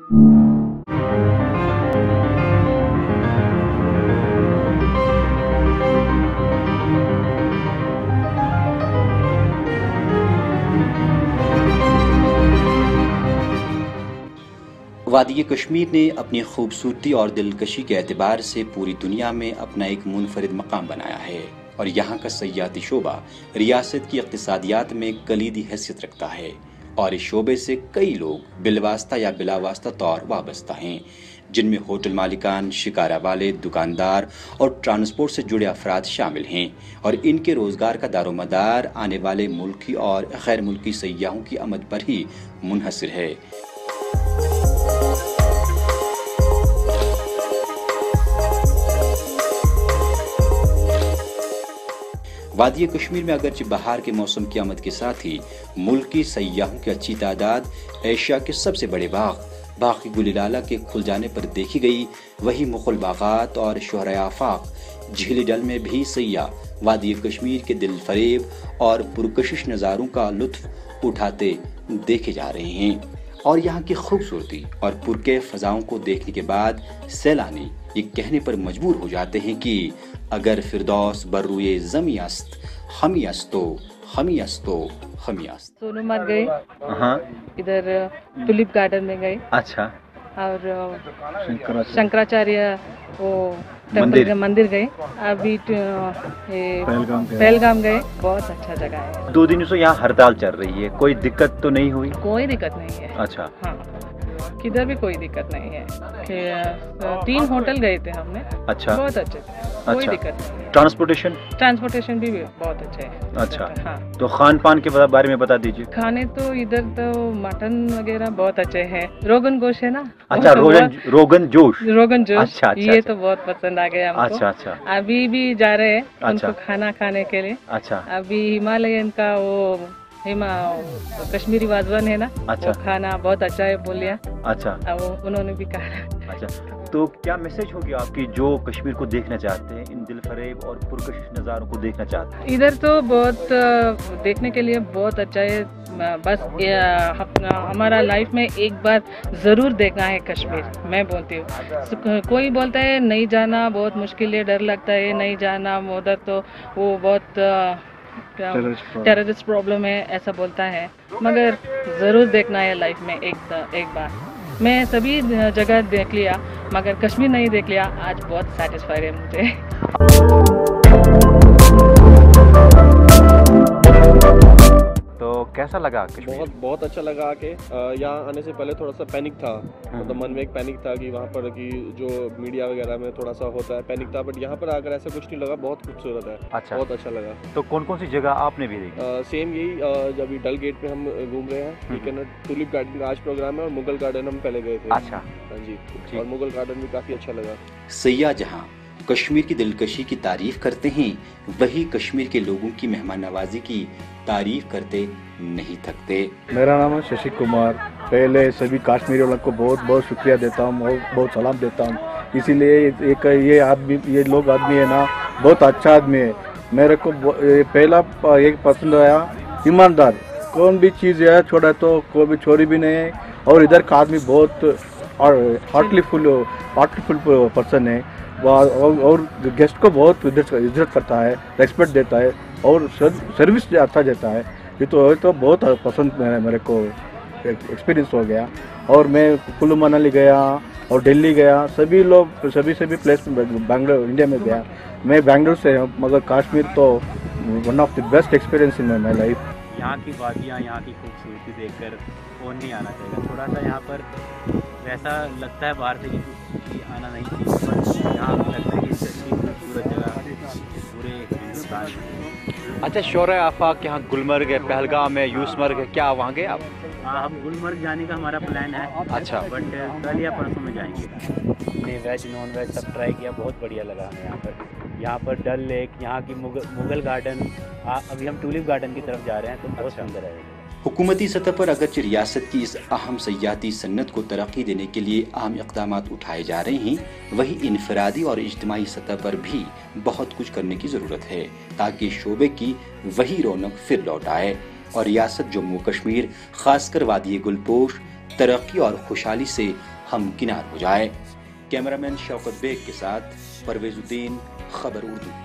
وادی کشمیر نے اپنی خوبصورتی اور دلکشی کے اعتبار سے پوری دنیا میں اپنا ایک منفرد مقام بنایا ہے، اور یہاں کا سیاحتی شعبہ ریاست کی اقتصادیات میں کلیدی حیثیت رکھتا ہے، اور اس شعبے سے کئی لوگ بالواسطہ یا بلا واسطہ طور وابستہ ہیں، جن میں ہوٹل مالکان، شکارہ والے، دکاندار اور ٹرانسپورٹ سے جڑے افراد شامل ہیں، اور ان کے روزگار کا دار و مدار آنے والے ملکی اور غیر ملکی سیاحوں کی آمد پر ہی منحصر ہے۔ وادی کشمیر میں اگرچہ بہار کے موسم کی آمد کے ساتھ ہی ملکی سیاحوں کی اچھی تعداد ایشیا کے سب سے بڑے باغ گل لالہ کے کھل جانے پر دیکھی گئی، وہی مغل باغات اور شہرۂ آفاق جھیل ڈل میں بھی سیاح وادی کشمیر کے دل فریب اور پرکشش نظاروں کا لطف اٹھاتے دیکھے جا رہے ہیں، اور یہاں کی خوبصورتی اور پرکیف فضاؤں کو دیکھنے کے بعد سیلانی یہ کہنے پر مجبور ہو جاتے ہیں کہ اگر فردوس بر روئے زمیں است ہمی استو سونو مرگ گئے، ادھر ٹولپ گارڈن میں گئے، اچھا، اور شنکراچاریہ وہ مندر گئے، ابھی پہلگام گئے، بہت اچھا جگہ ہے۔ 2 دنوں سے یہاں ہڑتال چل رہی ہے، کوئی دقت تو نہیں ہوئی؟ کوئی دقت نہیں ہے، اچھا، ہاں کدھر بھی کوئی دقت نہیں ہے، 3 ہوٹل گئے تھے ہم نے، اچھا، بہت اچھے تھے، کوئی دقت نہیں ہے۔ ٹرانسپورٹیشن بھی بہت اچھے ہے۔ اچھا، ہاں، تو خان پان کے بارے میں بتا دیجیے۔ کھانے تو ادھر تو مٹن وغیرہ بہت اچھے ہیں، روغن گوشت ہے نا، اچھا، روغن جوش، اچھا، یہ تو بہت پسند آ گیا ہم کو۔ اچھا اچھا، ابھی بھی جا رہے ہیں ان اچھا کو کھانا کھانے کے لیے۔ اچھا، ابھی ہمالیئن کا وہ کشمیری وازوان ہے نا، اچھا، وہ کھانا بہت اچھا ہے بول لیا، اچھا، انہوں نے بھی کہا۔ اچھا، تو کیا میسج ہوگی آپ کی جو کشمیر کو دیکھنا چاہتے ہیں، ان دل فریب اور پرکشش نظاروں کو دیکھنا چاہتے ہیں؟ ادھر تو بہت دیکھنے کے لیے بہت اچھا ہے، بس ہمارا لائف میں ایک بار ضرور دیکھنا ہے کشمیر، میں بولتی ہوں۔ کوئی بولتا ہے نہیں جانا بہت مشکل ہے، ڈر لگتا ہے نہیں جانا ادھر، تو وہ بہت ٹیررسٹ پرابلم ہے ایسا بولتا ہے، مگر ضرور دیکھنا ہے لائف میں ایک بار۔ میں سبھی جگہ دیکھ لیا مگر کشمیر نہیں دیکھ لیا، آج بہت سیٹسفائی ہے مجھے۔ تو کیسا لگا کشمیر؟ بہت اچھا لگا کہ یہاں آنے سے پہلے تھوڑا سا پینک تھا، مطلب من میں ایک پینک تھا کہ وہاں پر کی جو میڈیا وغیرہ میں تھوڑا سا ہوتا ہے پینک تھا، بٹ یہاں پر آ کر ایسا کچھ نہیں لگا، بہت خوبصورت ہے، بہت اچھا لگا۔ تو کون کون سی جگہ آپ نے بھی دیکھی؟ سیم یہی جب ڈل گیٹ پہ ہم گھوم رہے ہیں، ٹھیک ہے نا، ٹولپ گارڈن کا آج پروگرام ہے، اور مغل گارڈن ہم پہلے گئے تھے۔ اچھا، ہاں جی، اور مغل گارڈن بھی کافی اچھا لگا۔ سیاح جہاں کشمیر کی دلکشی کی تعریف کرتے ہیں، وہی کشمیر کے لوگوں کی مہمان نوازی کی تعریف کرتے نہیں تھکتے۔ میرا نام ہے ششی کمار، پہلے سبھی کشمیری والوں کو بہت بہت شکریہ دیتا ہوں اور بہت سلام دیتا ہوں، اسی لیے یہ لوگ آدمی ہے نا بہت اچھا آدمی ہے۔ میرے کو پہلا ایک پسند آیا، ایماندار، کون بھی چیز ہے چھوڑا تو کوئی بھی چھوڑی بھی نہیں ہے، اور ادھر کا آدمی بہت ہارٹلی فل پرسن ہے، اور گیسٹ کو بہت عزت کرتا ہے، ریسپیکٹ دیتا ہے، اور سروس اچھا دیتا ہے۔ یہ تو بہت پسند میرے کو ایکسپیرینس ہو گیا، اور میں کلو منالی گیا اور دلی گیا، سبھی پلیس میں، بنگلور انڈیا میں گیا۔ میں بنگلور سے ہوں، مگر کشمیر تو one of the best experience in my life. یہاں کی وادیاں، یہاں کی خوبصورتی دیکھ کر فون نہیں آنا چاہیے گا، تھوڑا سا یہاں پر ویسا لگتا ہے باہر سے کہ آنا نہیں چاہیے، پر یہاں لگتا ہے کہ اس سے اچھی خوبصورت جگہ پورے ہندوستان میں۔ اچھا، شہرۂ آفاق یہاں گلمرگ ہے، پہلگام ہے، یوسمرگ ہے، کیا وہاں گئے آپ؟ ہاں، ہم گلمرگ جانے کا ہمارا پلان ہے، اچھا، بٹ کل یا پرسوں میں جائیں گے۔ ہم نے ویج نان ویج سب ٹرائی کیا، بہت بڑھیا لگا ہمیں یہاں پر ڈل لیک، یہاں کی مغل گارڈن، ابھی ہم ٹولپ گارڈن کی طرف جا رہے ہیں تو بہت سندر ہے۔ حکومتی سطح پر اگرچہ ریاست کی اس اہم سیاحتی صنعت کو ترقی دینے کے لیے اہم اقدامات اٹھائے جا رہے ہیں، وہیں انفرادی اور اجتماعی سطح پر بھی بہت کچھ کرنے کی ضرورت ہے تاکہ شعبے کی وہی رونق پھر لوٹ آئے، اور ریاست جموں کشمیر، خاص کر وادی گلپوش، ترقی اور خوشحالی سے हम किनार हो जाए। कैमरामैन शौकत बेग के साथ परवेजुद्दीन, खबर उर्दू।